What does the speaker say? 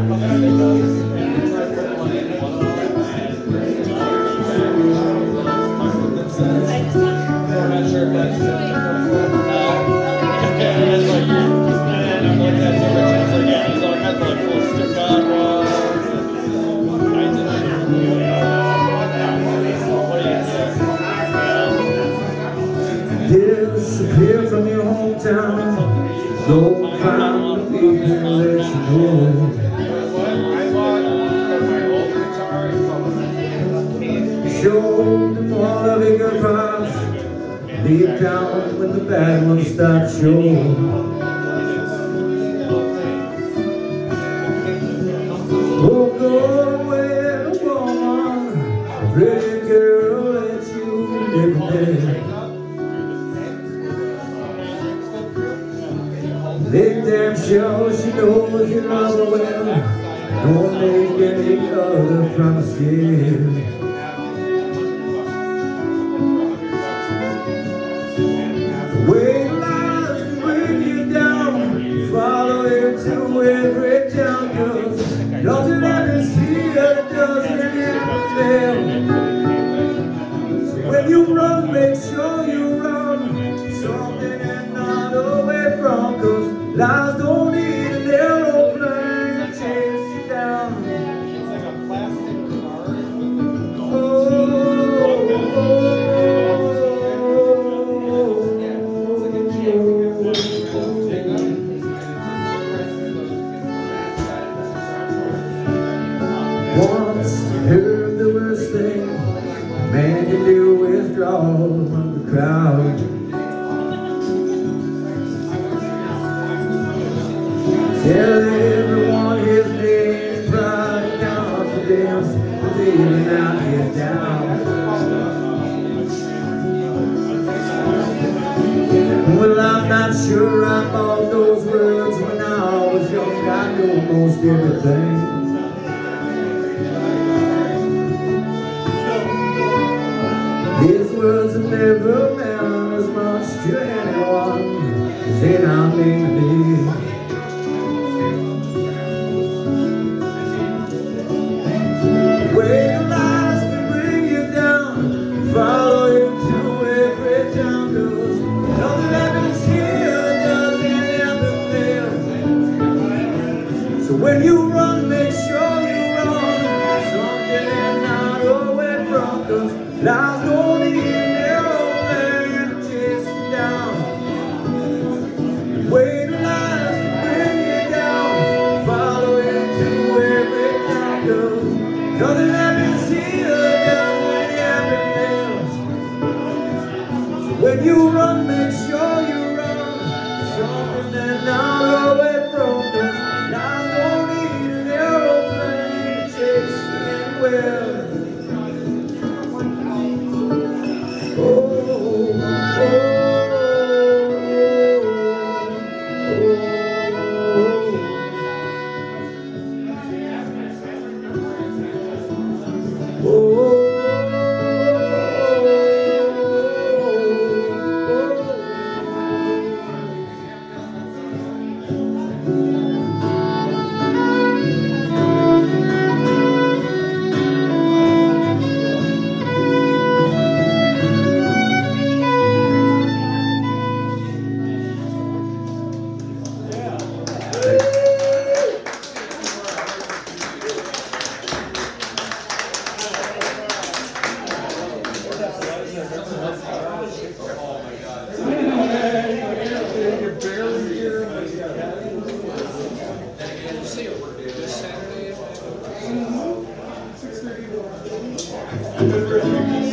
Disappear from your hometown, go find the people that you know. Show them all of your good parts, leave town when the bad ones start showing. Oh, go with a woman, a pretty girl that you never met. Big damn show, she knows you love her well. Don't make any other promises. The way life can bring you down, follow you to every town, 'cause nothing happens here doesn't happen there. So when you run, make sure you run something and not away from, 'cause lives don't need an aeroplane to chase you down. It's like a plastic card. Once heard the worst thing a man can do is draw from the crowd. Tell everyone his name, pride and confidence, leaving out his doubt. Well, I'm not sure I bought those words when I was young. I know most everything. These words have never meant as much to anyone as they now mean to me. Follow you to every town, 'cause nothing happens here doesn't happen there. So when you run, make sure you run something and not away from, 'cause lives don't need an aeroplane to chase you down. Wait till lives can bring you down, follow you to every town, 'cause nothing happens here doesn't happen there. When you run, make sure you run something and not away from, 'cause lives don't need an aeroplane to chase you anywhere. Good for you.